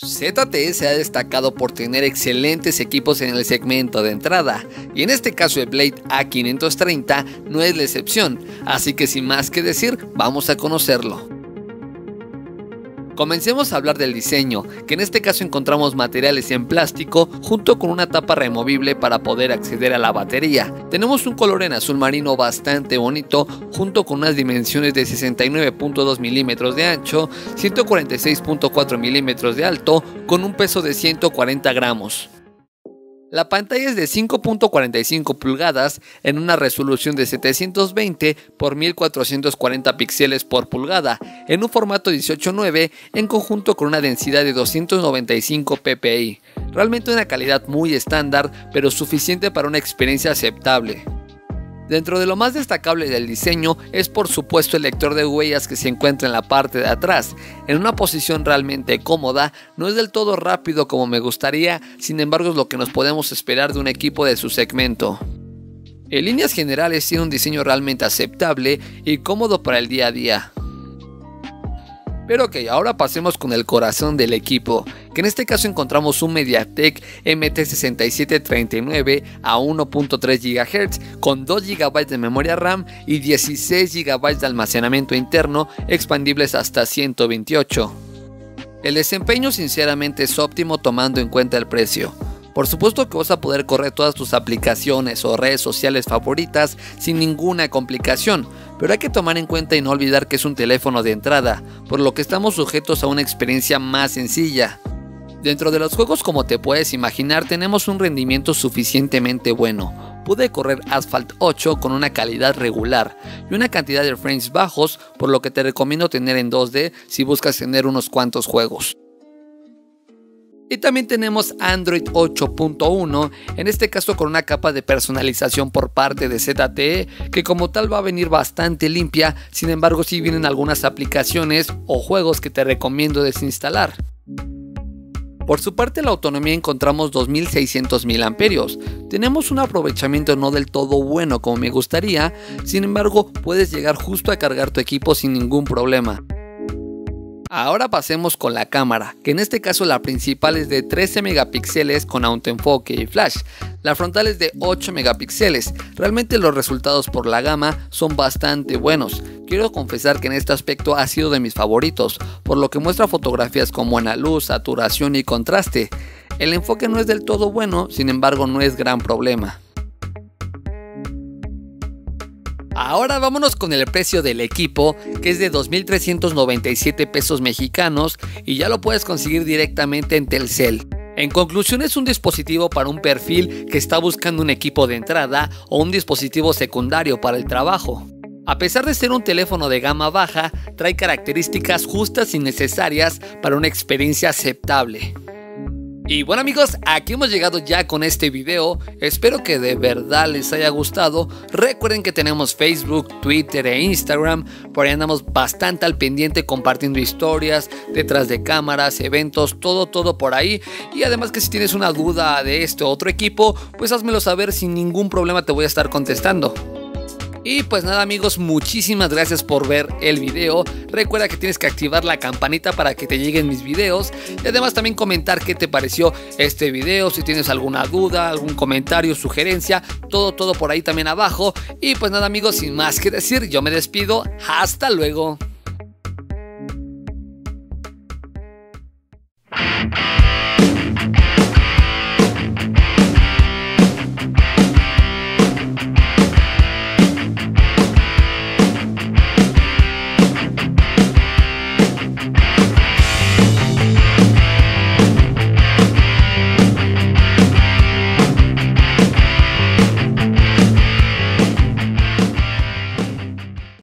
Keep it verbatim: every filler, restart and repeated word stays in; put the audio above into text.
Z T E se ha destacado por tener excelentes equipos en el segmento de entrada, y en este caso el Blade A quinientos treinta no es la excepción, así que sin más que decir, vamos a conocerlo. Comencemos a hablar del diseño, que en este caso encontramos materiales en plástico junto con una tapa removible para poder acceder a la batería. Tenemos un color en azul marino bastante bonito junto con unas dimensiones de sesenta y nueve punto dos milímetros de ancho, ciento cuarenta y seis punto cuatro milímetros de alto, con un peso de ciento cuarenta gramos. La pantalla es de cinco punto cuarenta y cinco pulgadas en una resolución de setecientos veinte por mil cuatrocientos cuarenta píxeles por pulgada, en un formato dieciocho nueve en conjunto con una densidad de doscientos noventa y cinco p p i. Realmente una calidad muy estándar, pero suficiente para una experiencia aceptable. Dentro de lo más destacable del diseño es por supuesto el lector de huellas que se encuentra en la parte de atrás, en una posición realmente cómoda. No es del todo rápido como me gustaría, sin embargo es lo que nos podemos esperar de un equipo de su segmento. En líneas generales tiene un diseño realmente aceptable y cómodo para el día a día. Pero ok, ahora pasemos con el corazón del equipo, que en este caso encontramos un MediaTek M T sesenta y siete treinta y nueve a uno punto tres gigahercios con dos gigabytes de memoria RAM y dieciséis gigabytes de almacenamiento interno expandibles hasta ciento veintiocho. El desempeño sinceramente es óptimo tomando en cuenta el precio. Por supuesto que vas a poder correr todas tus aplicaciones o redes sociales favoritas sin ninguna complicación, pero hay que tomar en cuenta y no olvidar que es un teléfono de entrada, por lo que estamos sujetos a una experiencia más sencilla. Dentro de los juegos, como te puedes imaginar, tenemos un rendimiento suficientemente bueno. Pude correr Asphalt ocho con una calidad regular y una cantidad de frames bajos, por lo que te recomiendo tener en dos D si buscas tener unos cuantos juegos. Y también tenemos Android ocho punto uno, en este caso con una capa de personalización por parte de Z T E, que como tal va a venir bastante limpia. Sin embargo, sí vienen algunas aplicaciones o juegos que te recomiendo desinstalar. Por su parte, la autonomía encontramos dos mil seiscientos miliamperios hora. Tenemos un aprovechamiento no del todo bueno como me gustaría, sin embargo puedes llegar justo a cargar tu equipo sin ningún problema. Ahora pasemos con la cámara, que en este caso la principal es de trece megapíxeles con autoenfoque y flash, la frontal es de ocho megapíxeles. Realmente los resultados por la gama son bastante buenos. Quiero confesar que en este aspecto ha sido de mis favoritos, por lo que muestra fotografías con buena luz, saturación y contraste. El enfoque no es del todo bueno, sin embargo no es gran problema. Ahora vámonos con el precio del equipo, que es de dos mil trescientos noventa y siete pesos mexicanos y ya lo puedes conseguir directamente en Telcel. En conclusión, es un dispositivo para un perfil que está buscando un equipo de entrada o un dispositivo secundario para el trabajo. A pesar de ser un teléfono de gama baja, trae características justas y necesarias para una experiencia aceptable. Y bueno amigos, aquí hemos llegado ya con este video, espero que de verdad les haya gustado. Recuerden que tenemos Facebook, Twitter e Instagram, por ahí andamos bastante al pendiente compartiendo historias, detrás de cámaras, eventos, todo todo por ahí. Y además que si tienes una duda de este o otro equipo, pues házmelo saber, sin ningún problema te voy a estar contestando. Y pues nada amigos, muchísimas gracias por ver el video. Recuerda que tienes que activar la campanita para que te lleguen mis videos. Y además también comentar qué te pareció este video. Si tienes alguna duda, algún comentario, sugerencia, todo todo por ahí también abajo. Y pues nada amigos, sin más que decir, yo me despido. Hasta luego.